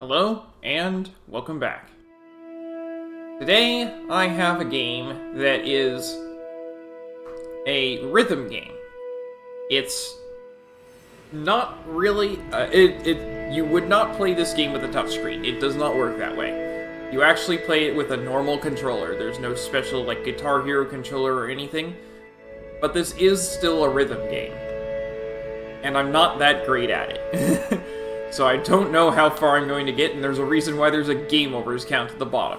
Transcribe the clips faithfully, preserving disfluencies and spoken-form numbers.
Hello, and welcome back. Today, I have a game that is a rhythm game. It's not really... Uh, it, it. You would not play this game with a touchscreen. It does not work that way. You actually play it with a normal controller. There's no special, like, Guitar Hero controller or anything. But this is still a rhythm game. And I'm not that great at it. So I don't know how far I'm going to get, and there's a reason why there's a game overs count at the bottom.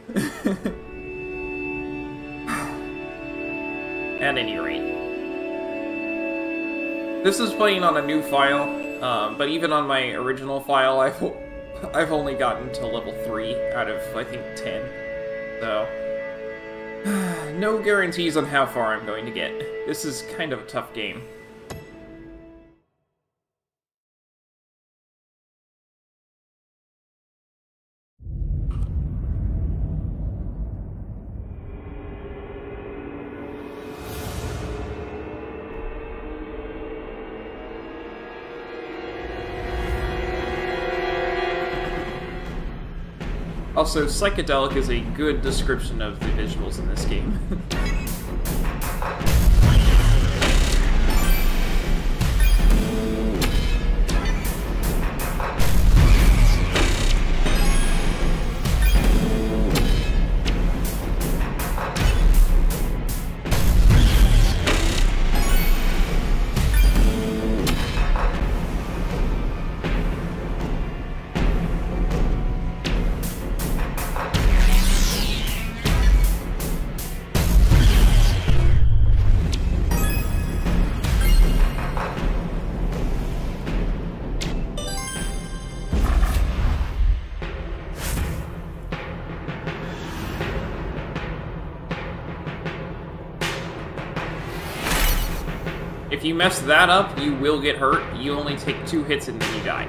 At any rate. This is playing on a new file, um, but even on my original file, I've, I've only gotten to level three out of, I think, ten. So, no guarantees on how far I'm going to get. This is kind of a tough game. Also, psychedelic is a good description of the visuals in this game. If you mess that up, you will get hurt. You only take two hits and then you die.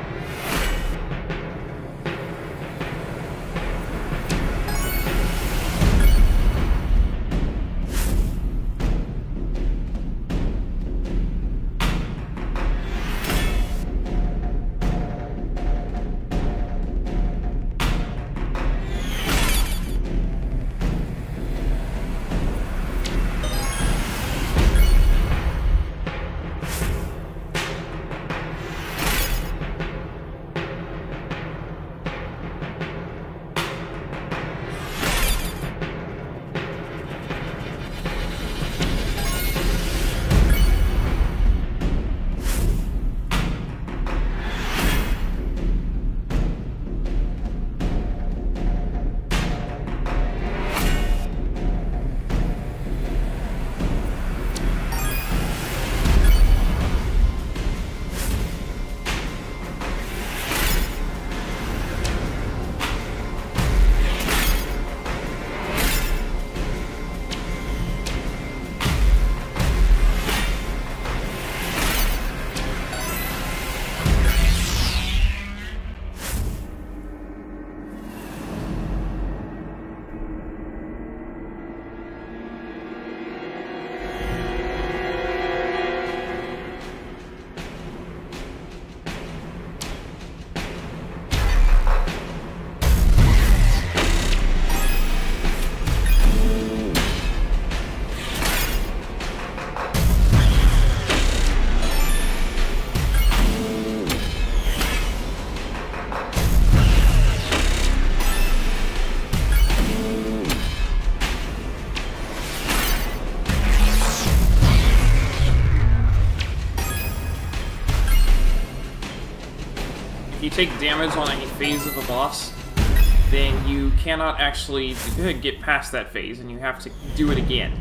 If you take damage on any phase of a boss, then you cannot actually get past that phase, and you have to do it again.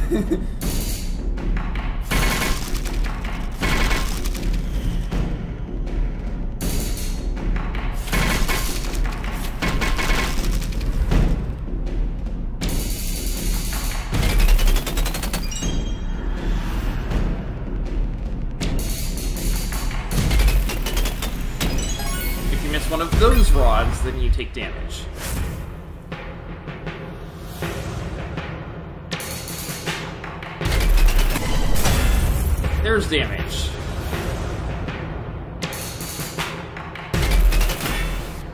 One of those rods, then you take damage. There's damage.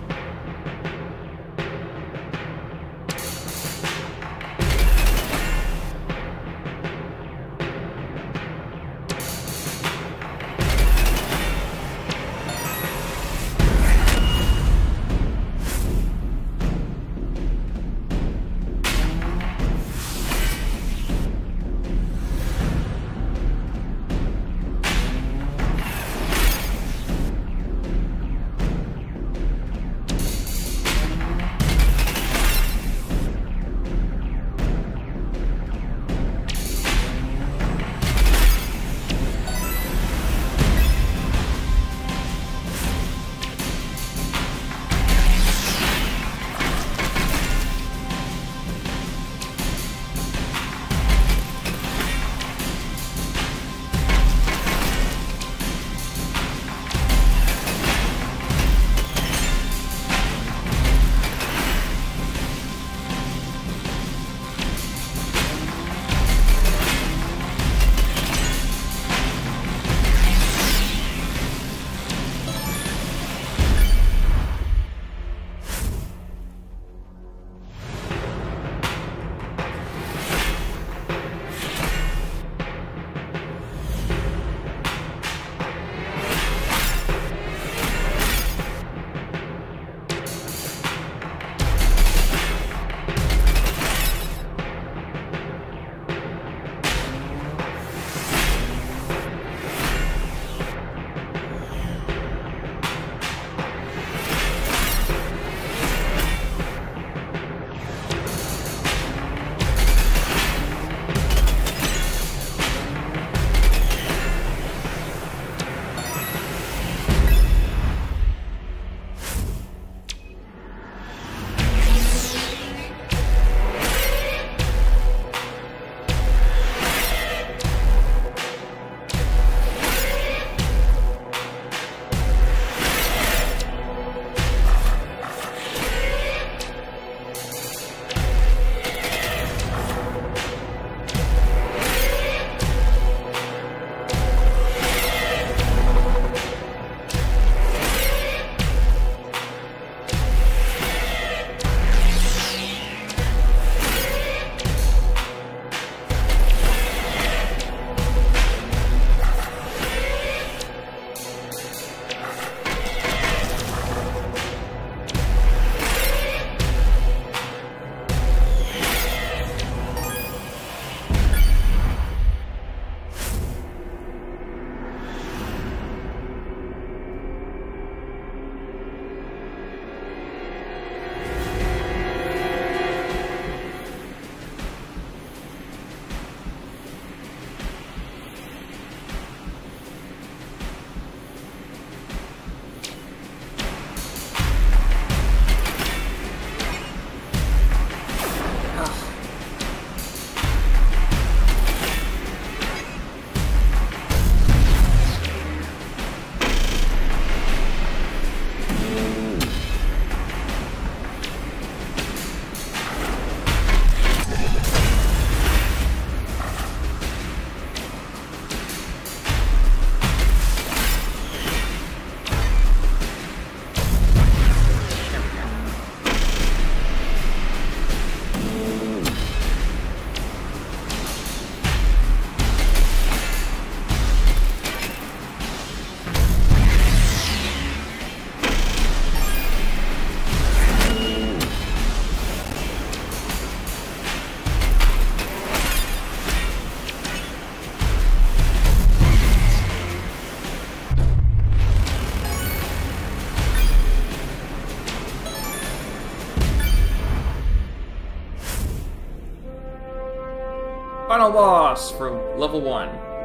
final boss for level one.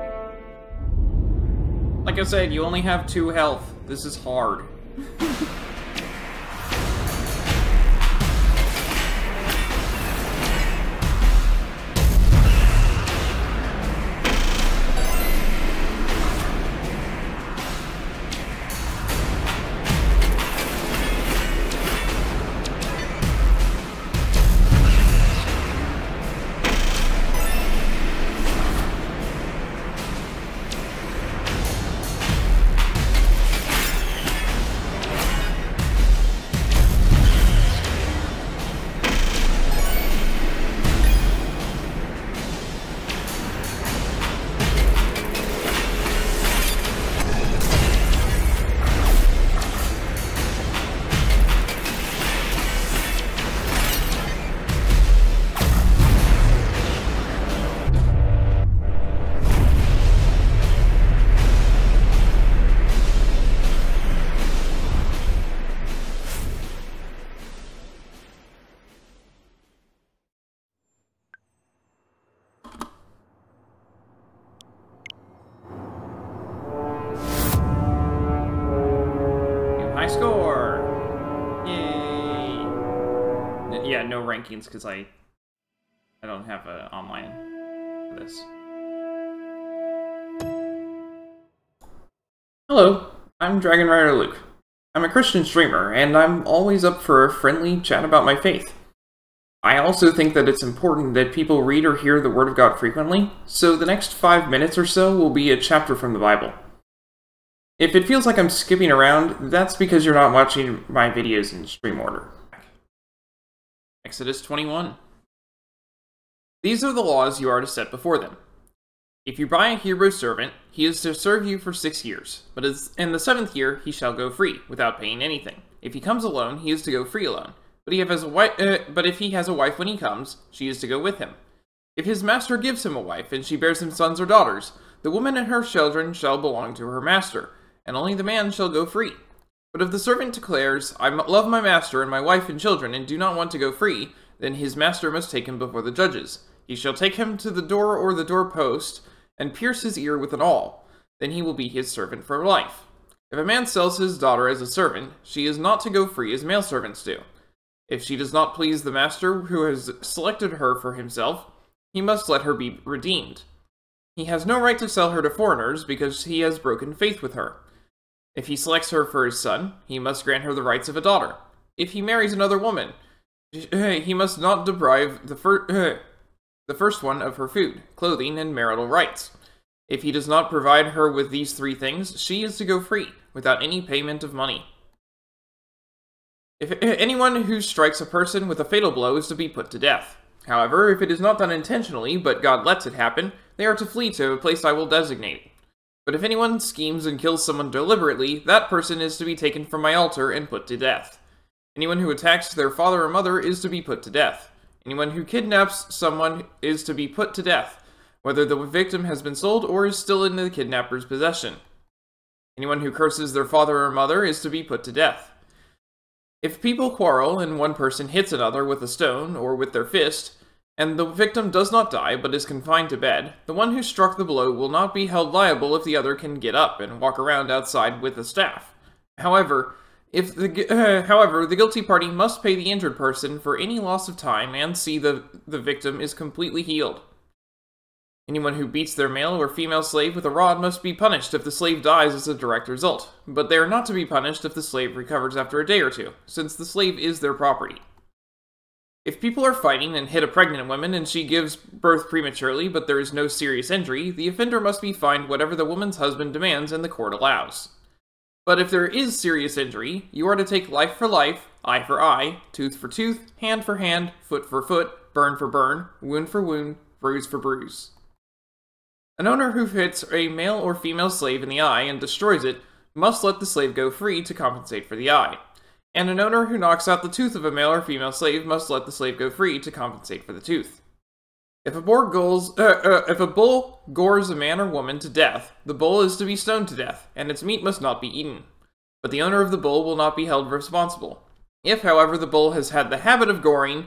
Like I said, you only have two health. This is hard. Score! Yay! Yeah, no rankings because I I don't have an online for this. Hello, I'm Dragon Rider Luke. I'm a Christian streamer, and I'm always up for a friendly chat about my faith. I also think that it's important that people read or hear the Word of God frequently, so the next five minutes or so will be a chapter from the Bible. If it feels like I'm skipping around, that's because you're not watching my videos in stream order. Exodus twenty-one. These are the laws you are to set before them. If you buy a Hebrew servant, he is to serve you for six years, but in the seventh year he shall go free, without paying anything. If he comes alone, he is to go free alone. But, he has a wife, uh, but if he has a wife when he comes, she is to go with him. If his master gives him a wife, and she bears him sons or daughters, the woman and her children shall belong to her master, and only the man shall go free. But if the servant declares, I love my master and my wife and children, and do not want to go free, then his master must take him before the judges. He shall take him to the door or the doorpost, and pierce his ear with an awl. Then he will be his servant for life. If a man sells his daughter as a servant, she is not to go free as male servants do. If she does not please the master who has selected her for himself, he must let her be redeemed. He has no right to sell her to foreigners because he has broken faith with her. If he selects her for his son, he must grant her the rights of a daughter. If he marries another woman, he must not deprive the, fir the first one of her food, clothing, and marital rights. If he does not provide her with these three things, she is to go free, without any payment of money. If anyone who strikes a person with a fatal blow is to be put to death. However, if it is not done intentionally, but God lets it happen, they are to flee to a place I will designate. But if anyone schemes and kills someone deliberately, that person is to be taken from my altar and put to death. Anyone who attacks their father or mother is to be put to death. Anyone who kidnaps someone is to be put to death, whether the victim has been sold or is still in the kidnapper's possession. Anyone who curses their father or mother is to be put to death. If people quarrel and one person hits another with a stone or with their fist, and the victim does not die but is confined to bed, the one who struck the blow will not be held liable if the other can get up and walk around outside with a staff. However, if the uh, however, the guilty party must pay the injured person for any loss of time and see the, the victim is completely healed. Anyone who beats their male or female slave with a rod must be punished if the slave dies as a direct result, but they are not to be punished if the slave recovers after a day or two, since the slave is their property. If people are fighting and hit a pregnant woman and she gives birth prematurely but there is no serious injury, the offender must be fined whatever the woman's husband demands and the court allows. But if there is serious injury, you are to take life for life, eye for eye, tooth for tooth, hand for hand, foot for foot, burn for burn, wound for wound, bruise for bruise. An owner who hits a male or female slave in the eye and destroys it must let the slave go free to compensate for the eye. And an owner who knocks out the tooth of a male or female slave must let the slave go free to compensate for the tooth. If a, bull goes, uh, uh, if a bull gores a man or woman to death, the bull is to be stoned to death, and its meat must not be eaten. But the owner of the bull will not be held responsible. If, however, the bull has had the habit of goring,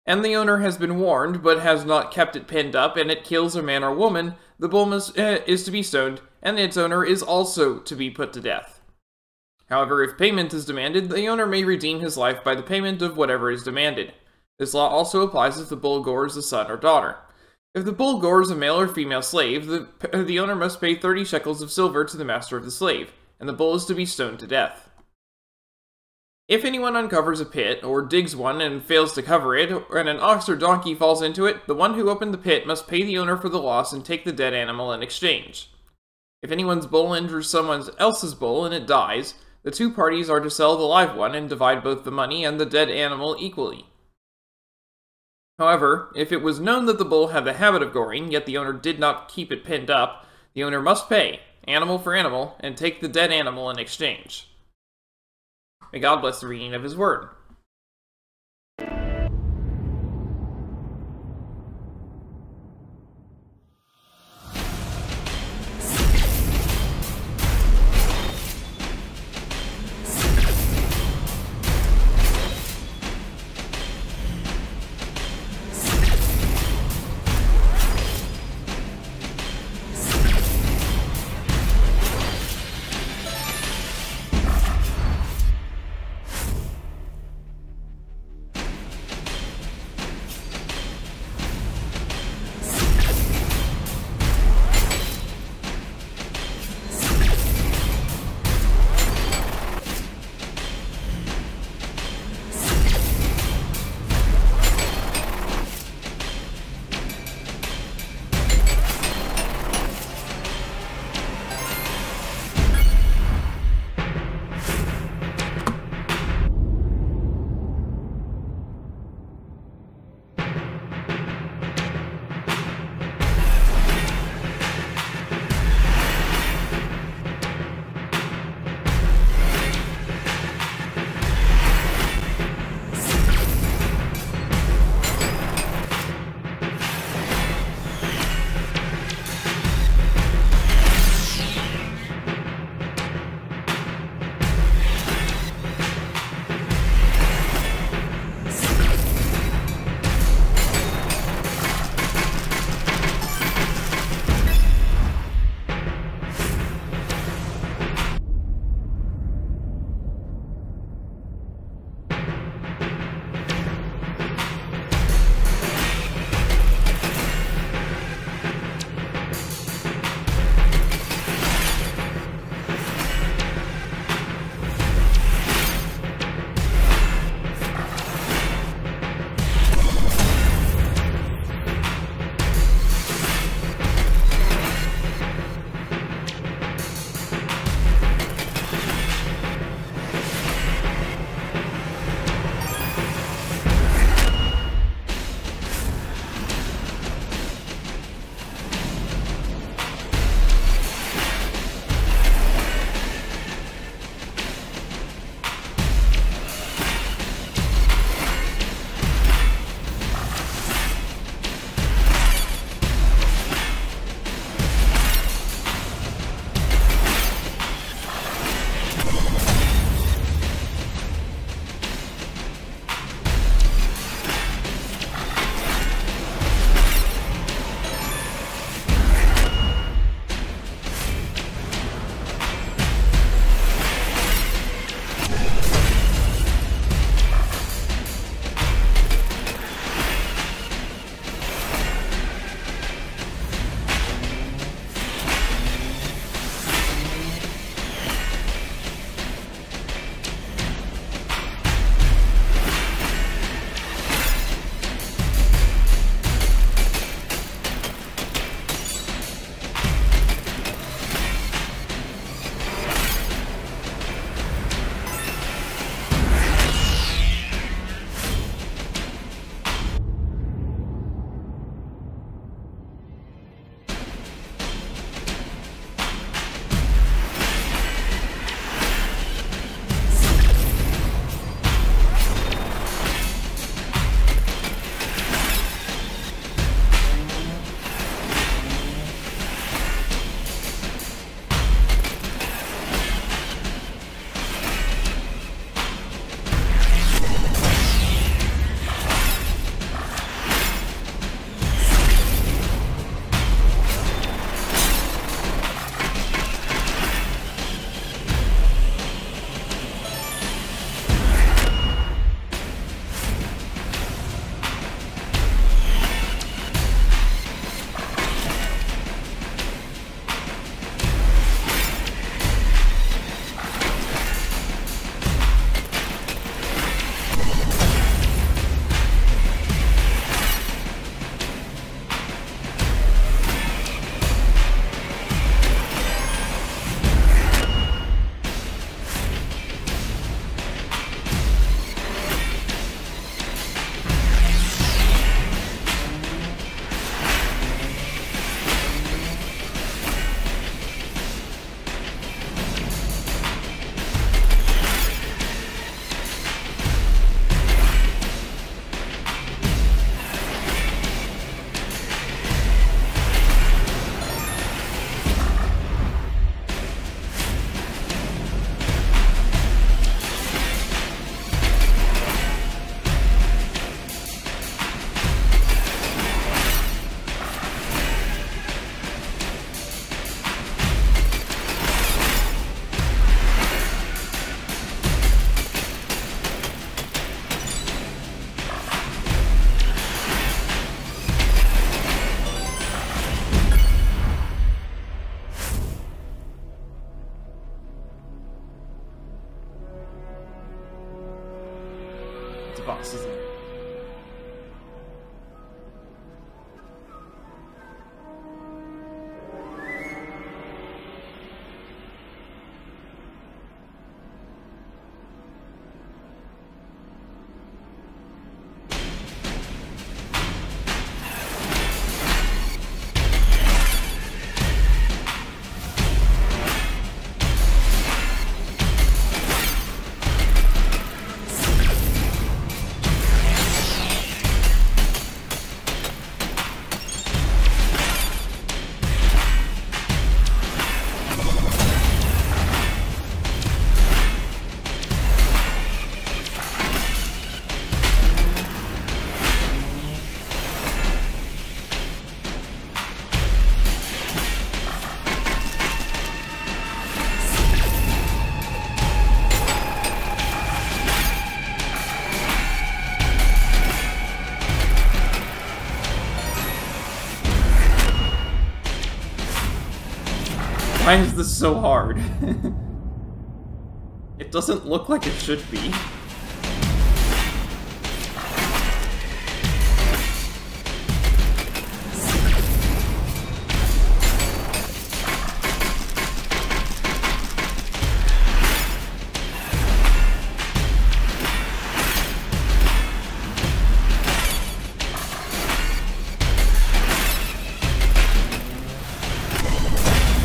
and the owner has been warned but has not kept it pinned up and it kills a man or woman, the bull must, uh, is to be stoned, and its owner is also to be put to death. However, if payment is demanded, the owner may redeem his life by the payment of whatever is demanded. This law also applies if the bull gores a son or daughter. If the bull gores a male or female slave, the, the owner must pay thirty shekels of silver to the master of the slave, and the bull is to be stoned to death. If anyone uncovers a pit, or digs one and fails to cover it, and an ox or donkey falls into it, the one who opened the pit must pay the owner for the loss and take the dead animal in exchange. If anyone's bull injures someone else's bull and it dies, the two parties are to sell the live one and divide both the money and the dead animal equally. However, if it was known that the bull had the habit of goring, yet the owner did not keep it pinned up, the owner must pay, animal for animal, and take the dead animal in exchange. May God bless the reading of his word. the boss is in there. Why is this so hard? It doesn't look like it should be.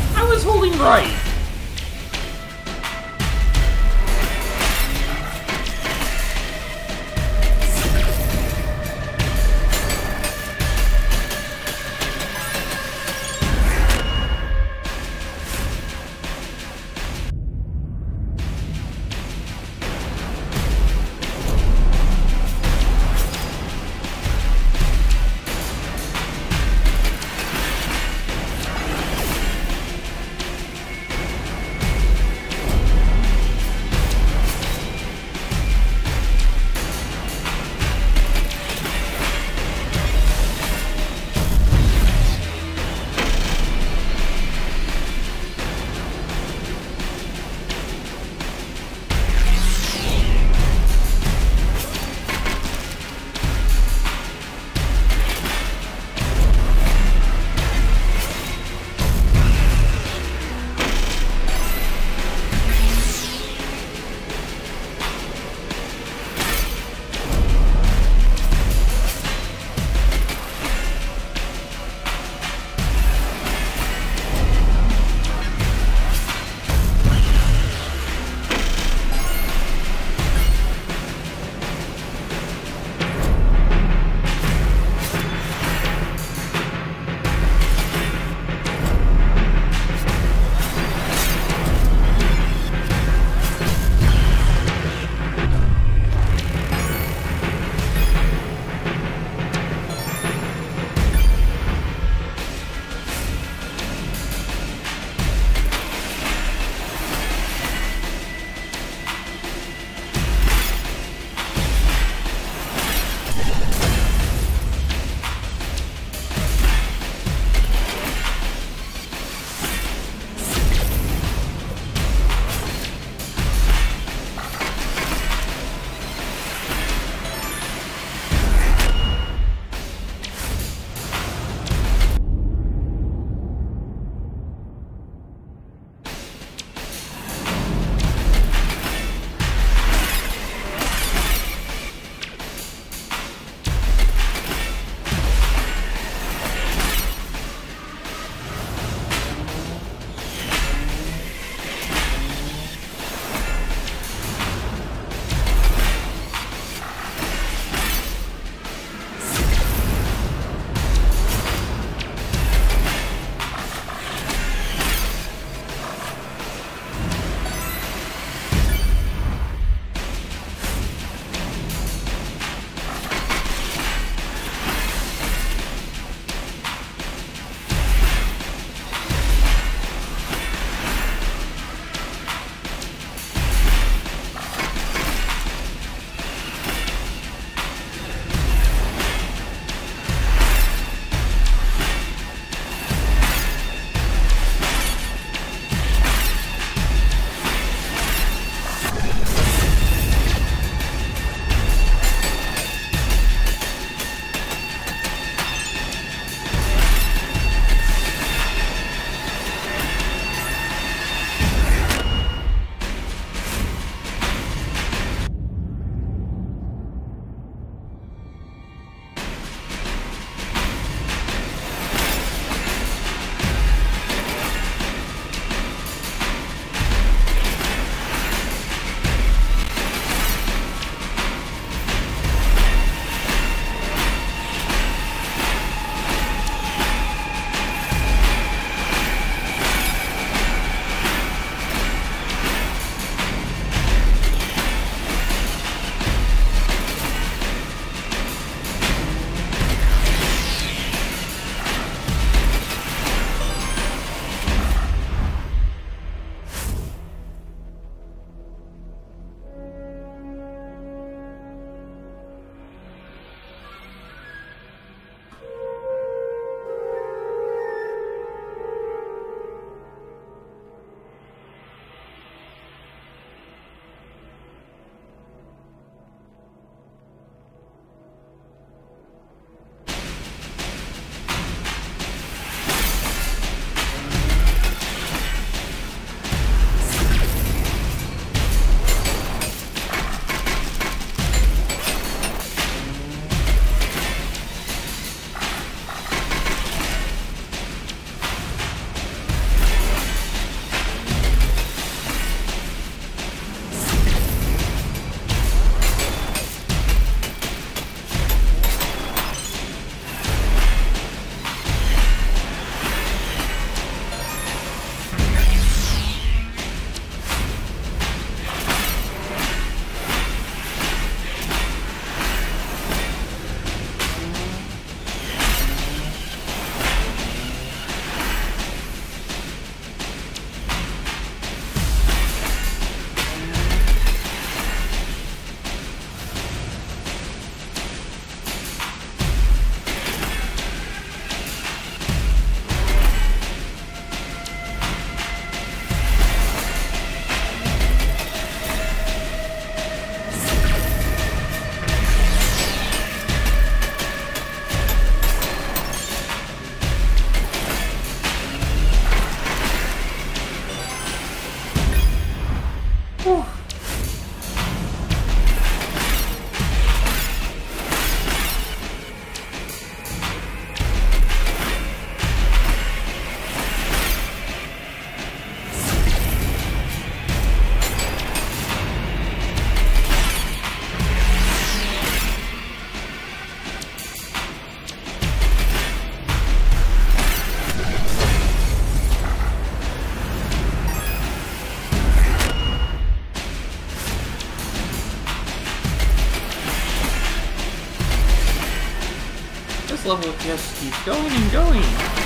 Right. level just keeps going and going.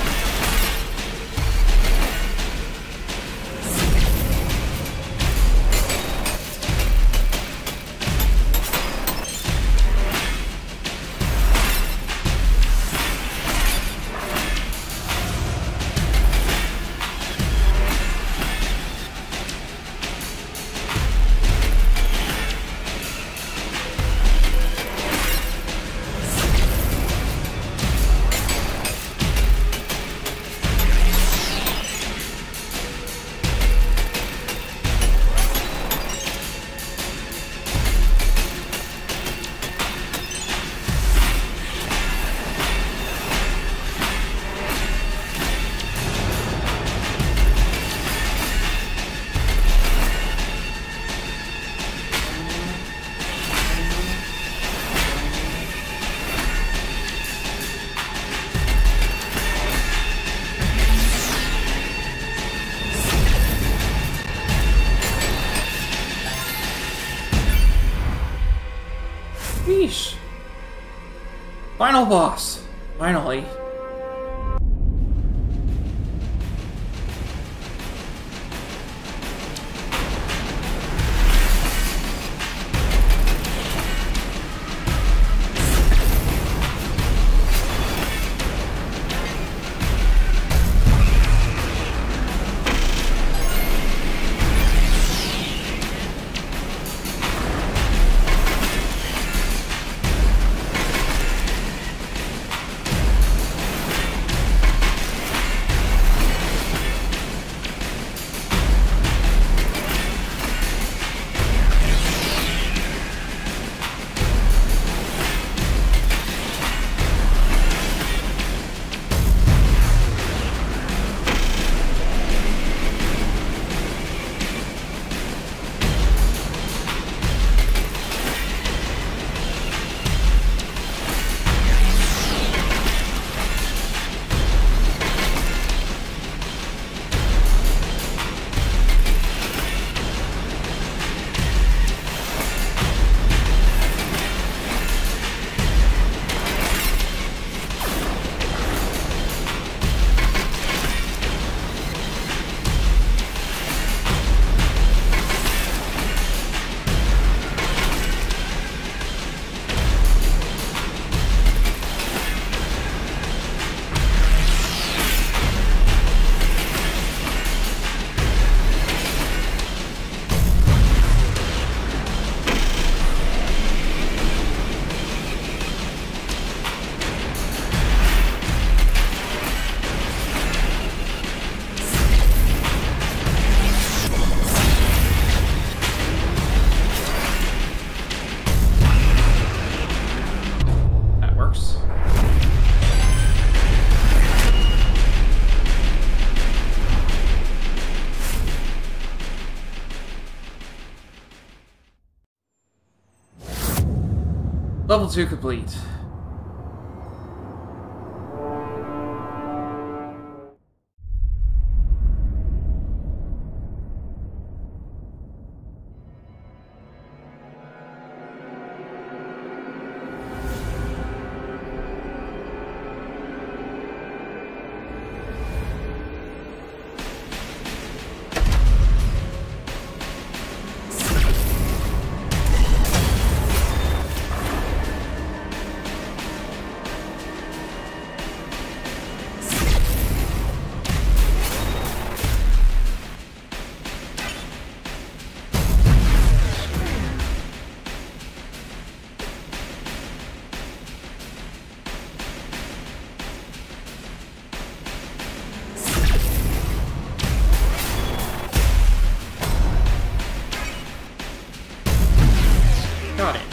Sheesh. Final boss. Finally. Level two complete. Got it.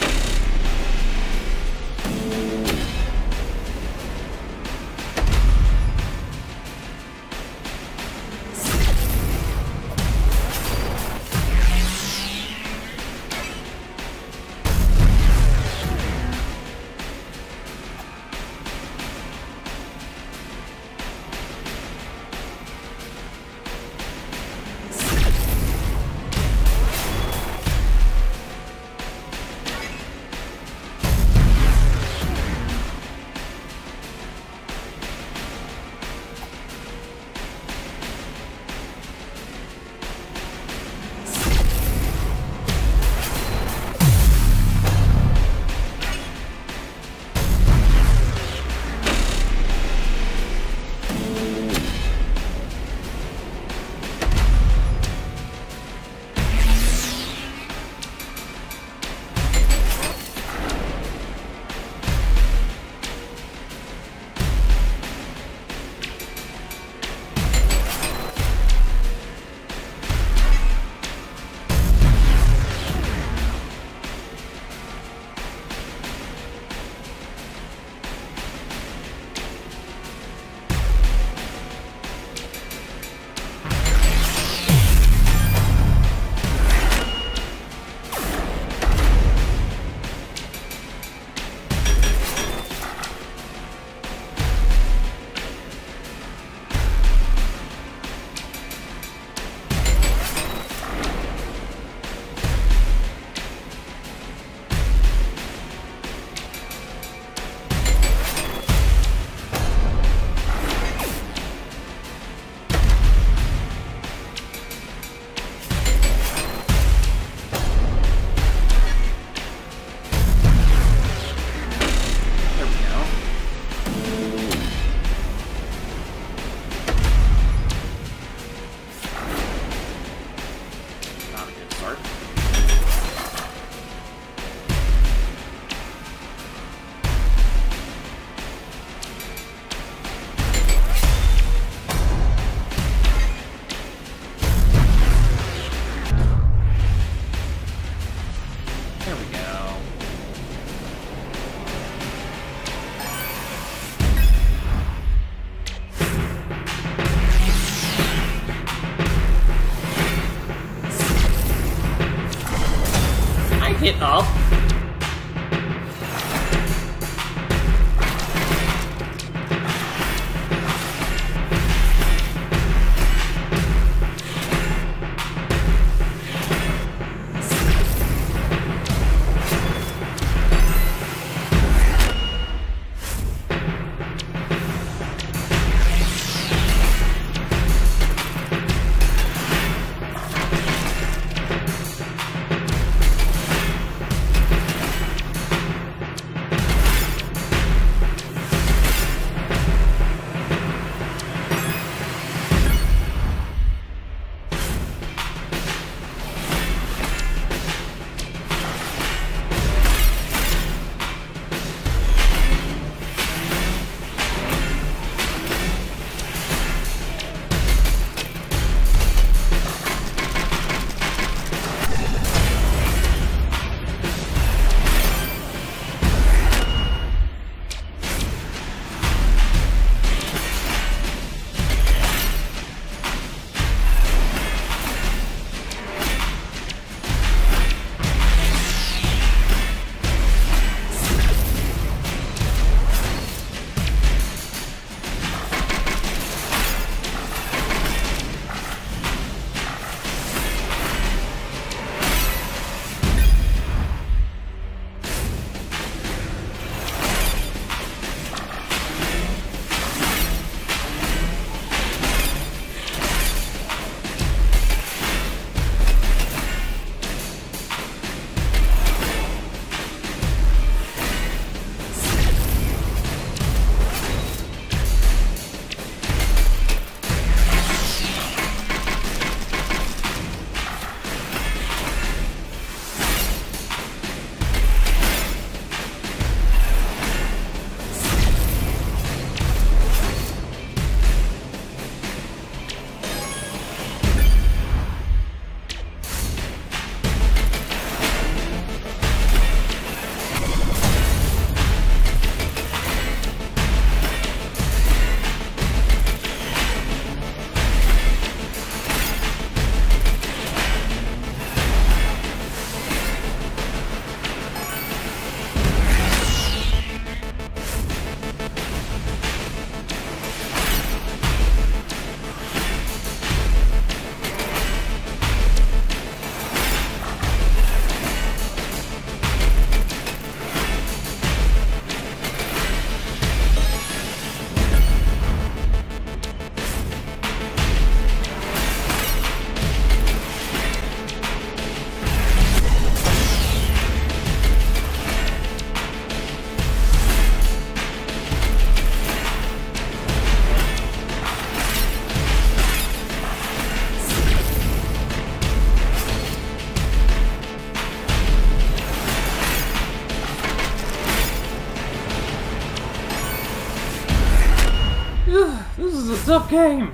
hit up. This is a tough game!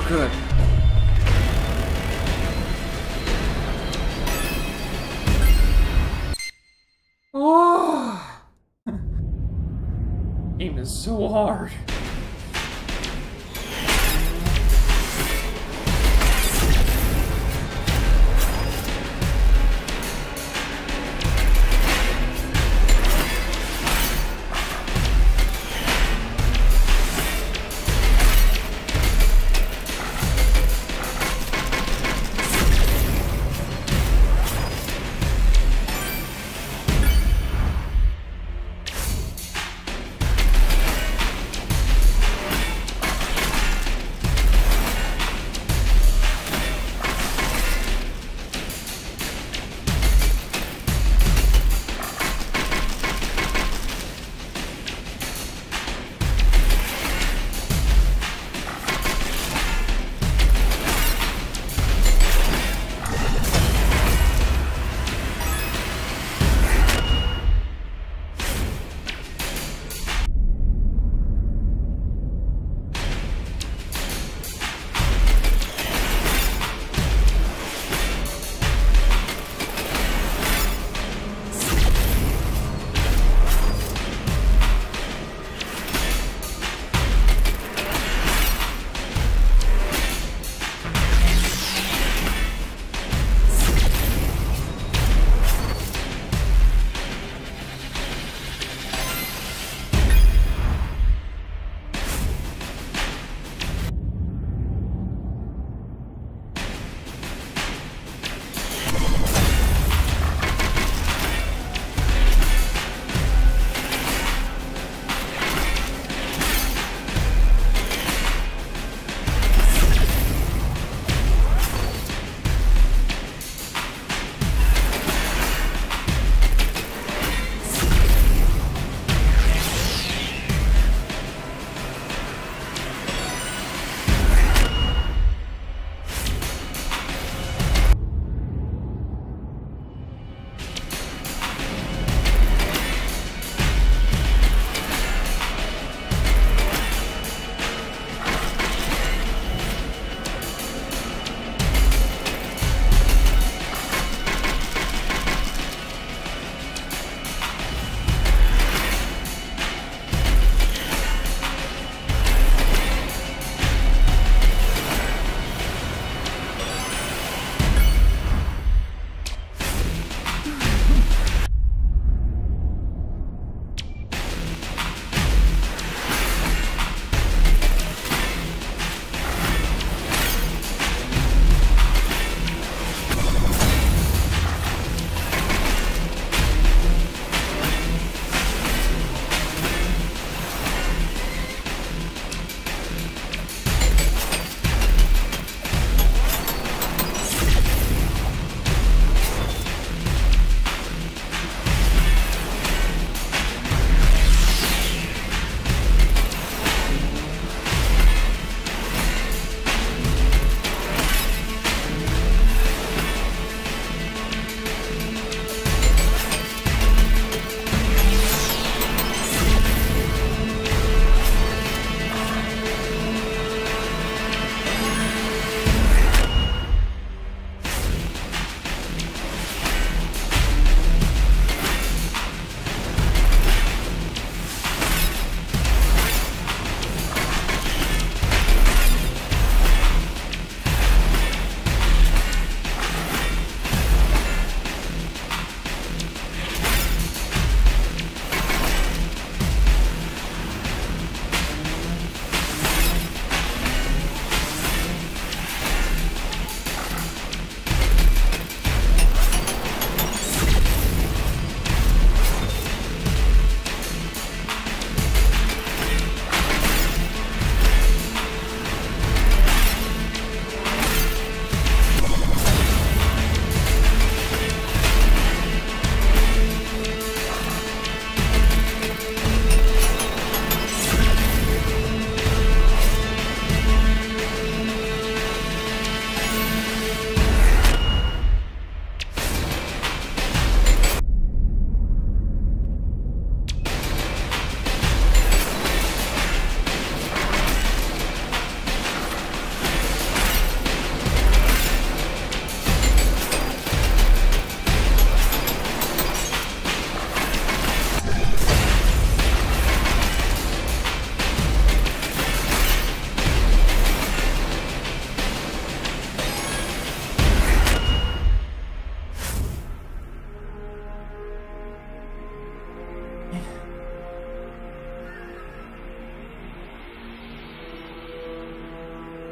good. Oh! Game is so hard.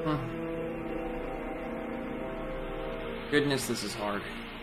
Goodness, this is hard.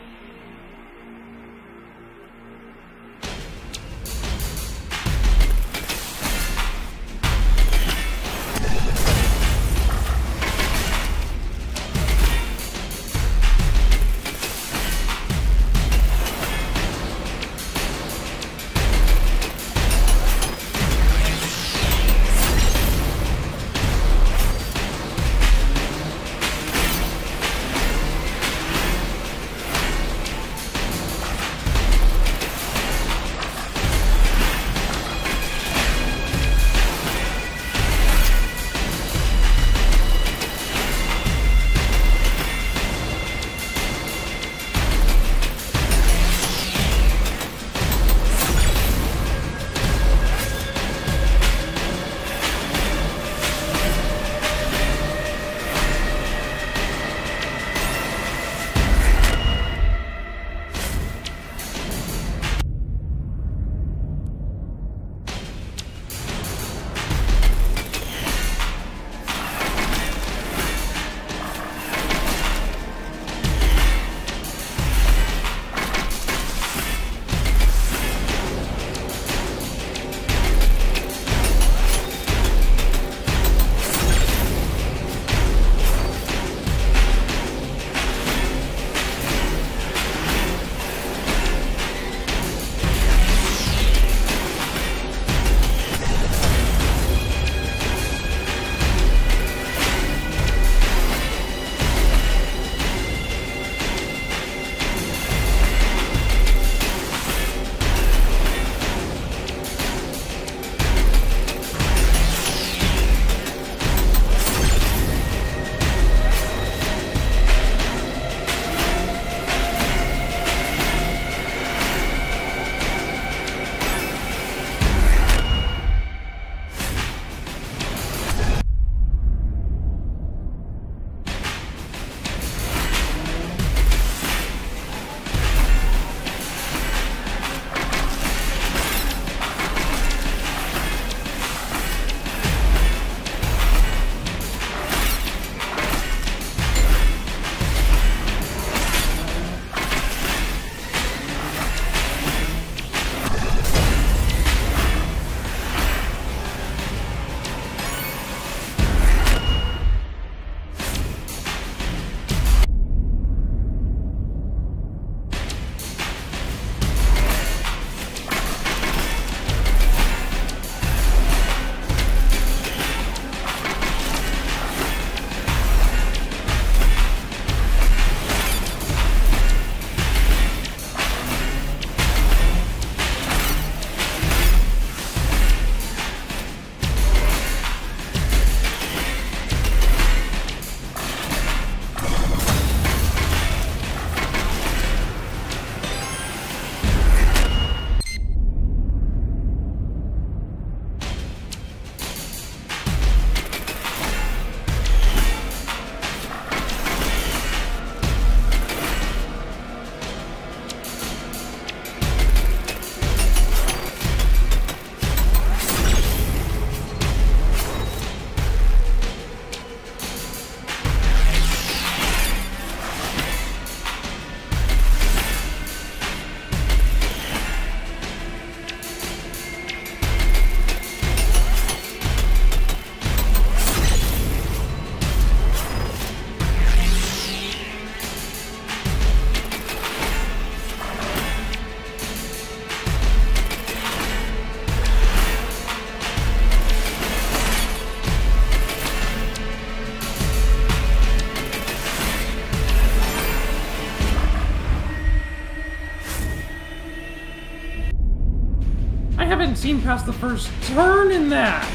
Seen past the first turn in that.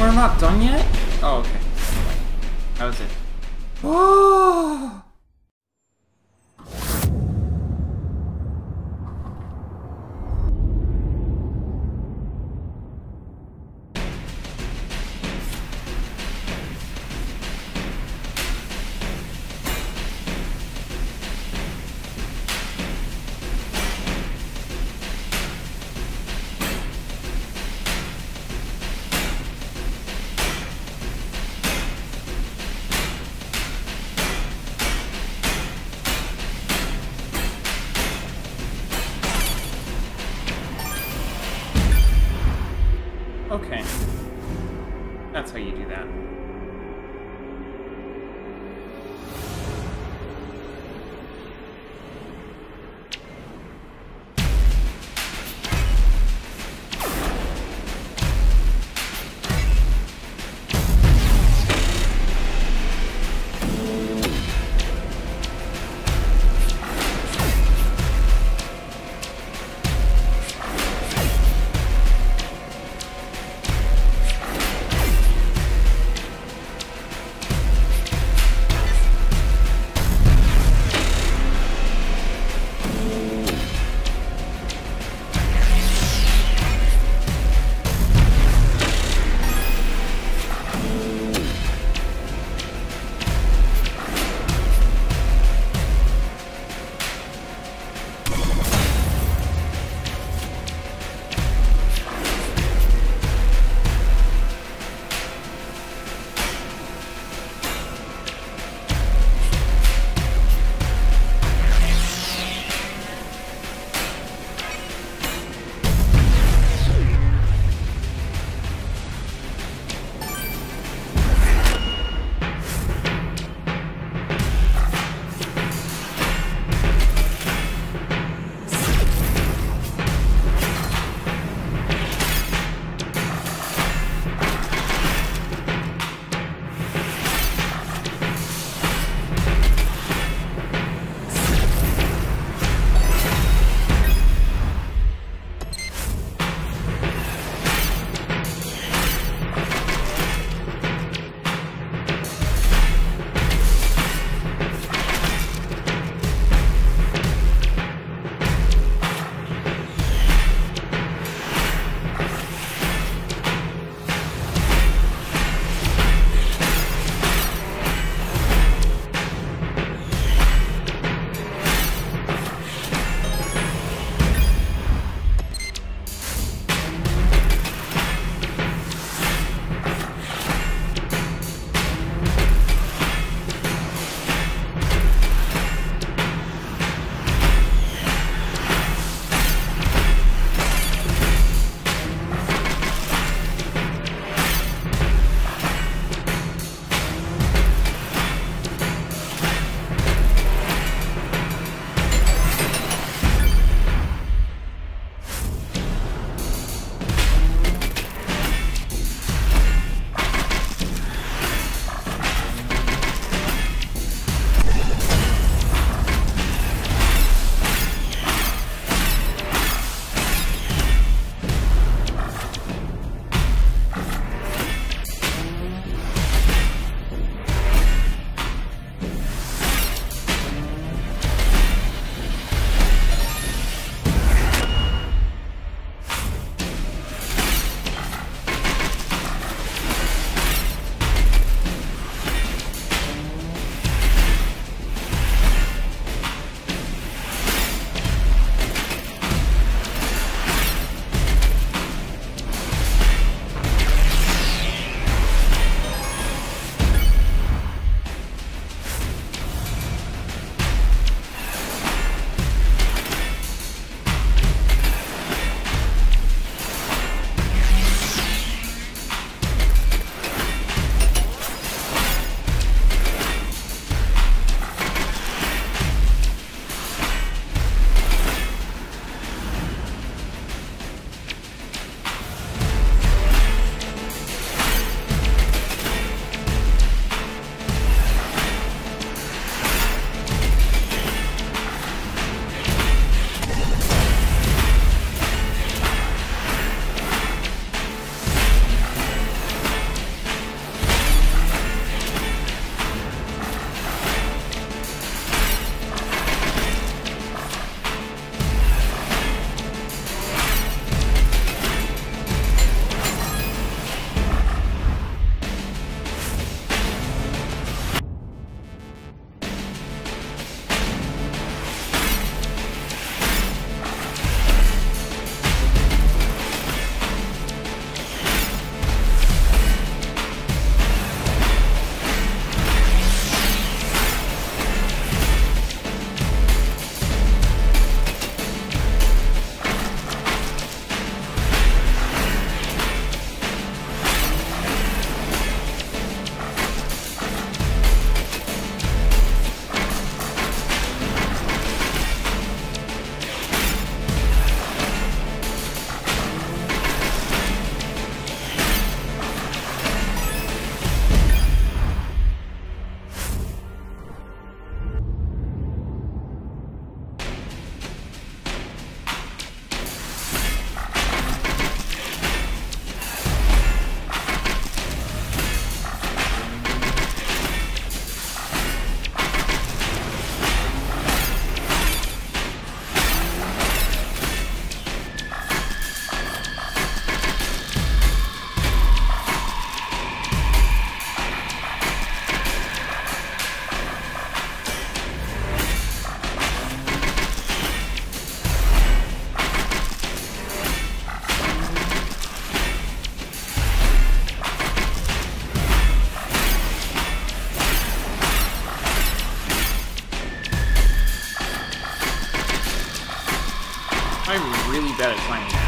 We're not done yet? Oh, okay. That was it. Oh! Okay. That's how you do that. really bad at timing that.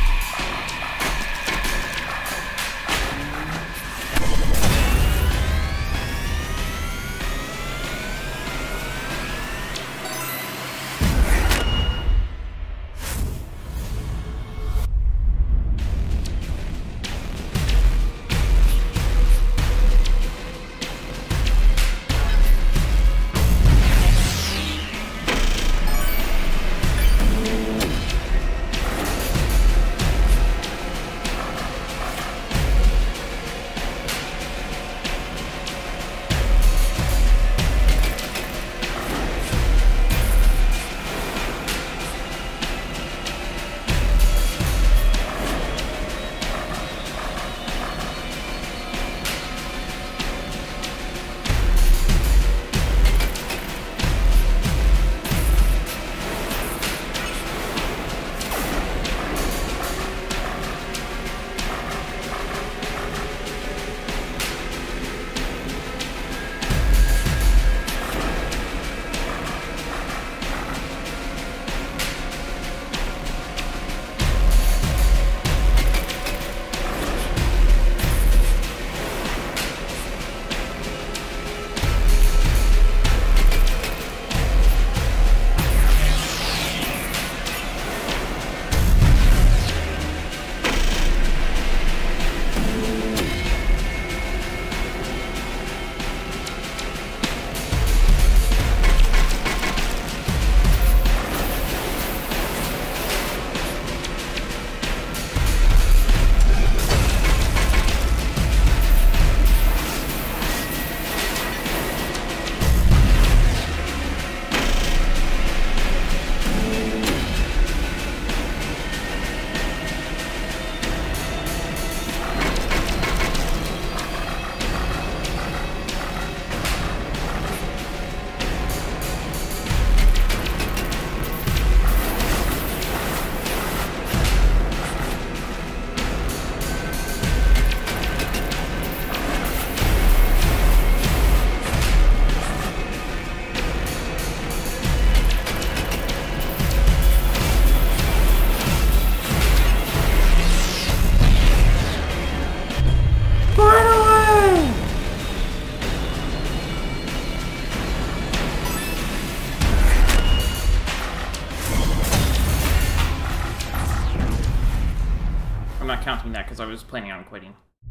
I'm not counting that because I was planning on quitting.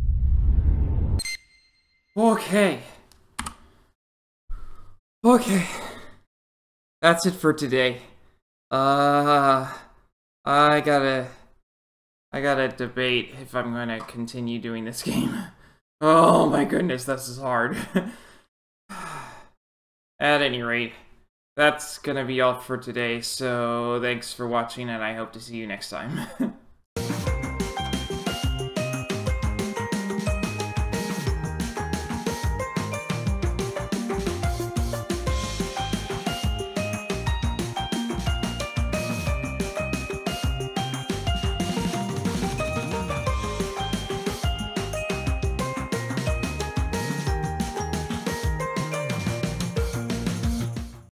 Okay. Okay. That's it for today. Uh, I gotta... I gotta debate if I'm gonna continue doing this game. Oh my goodness, this is hard. At any rate, that's gonna be all for today, so thanks for watching and I hope to see you next time.